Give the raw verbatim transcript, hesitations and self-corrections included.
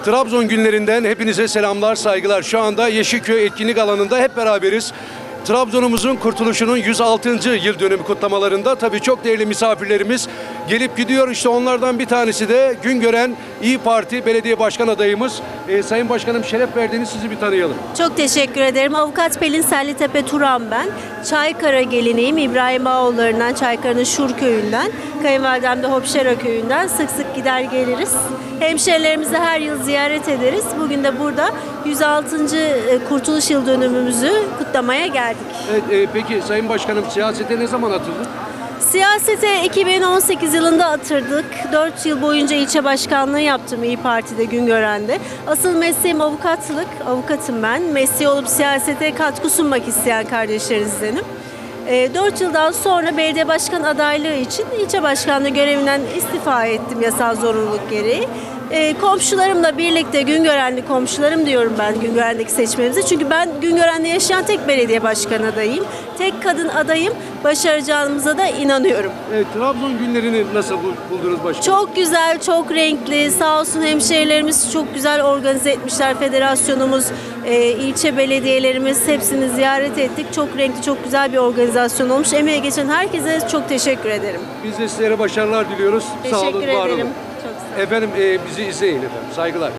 Trabzon günlerinden hepinize selamlar, saygılar. Şu anda Yeşilköy etkinlik alanında hep beraberiz. Trabzon'umuzun kurtuluşunun yüz altıncı yıl dönümü kutlamalarında tabii çok değerli misafirlerimiz gelip gidiyor. İşte onlardan bir tanesi de Güngören İYİ Parti Belediye Başkan adayımız. Ee, Sayın Başkanım, şeref verdiğiniz, sizi bir tanıyalım. Çok teşekkür ederim. Avukat Pelin Sellitepe Turan ben. Çaykara gelineyim. İbrahim Ağoğulları'ndan, Çaykara'nın Şur Köyü'nden. Kayınvalidem de Hopşera Köyü'nden. Sık sık gider geliriz. Hemşehrilerimizi her yıl ziyaret ederiz. Bugün de burada yüz altıncı Kurtuluş Yıl dönümümüzü kutlamaya geldik. Evet, e, peki Sayın Başkanım, siyasete ne zaman atıldı? Siyasete iki bin on sekiz yılında atırdık. dört yıl boyunca ilçe başkanlığı yaptım İYİ Parti'de, Güngören'de. Asıl mesleğim avukatlık. Avukatım ben. Mesleği olup siyasete katkı sunmak isteyen kardeşlerinizdenim. dört yıldan sonra belediye başkan adaylığı için ilçe başkanlığı görevinden istifa ettim yasal zorunluluk gereği. E, komşularımla birlikte, Güngörenli komşularım diyorum ben Güngören'deki seçmenimize. Çünkü ben Güngören'de yaşayan tek belediye başkanı adayım. Tek kadın adayım. Başaracağımıza da inanıyorum. Evet, Trabzon günlerini nasıl buldunuz başkanım? Çok güzel, çok renkli. Sağ olsun hemşehrilerimiz çok güzel organize etmişler. Federasyonumuz, e, ilçe belediyelerimiz, hepsini ziyaret ettik. Çok renkli, çok güzel bir organizasyon olmuş. Emeğe geçen herkese çok teşekkür ederim. Biz de sizlere başarılar diliyoruz. Teşekkür Sağ olun, var olun. ederim. Çok sağ olun. Efendim, e, bizi izleyin efendim. Saygılar.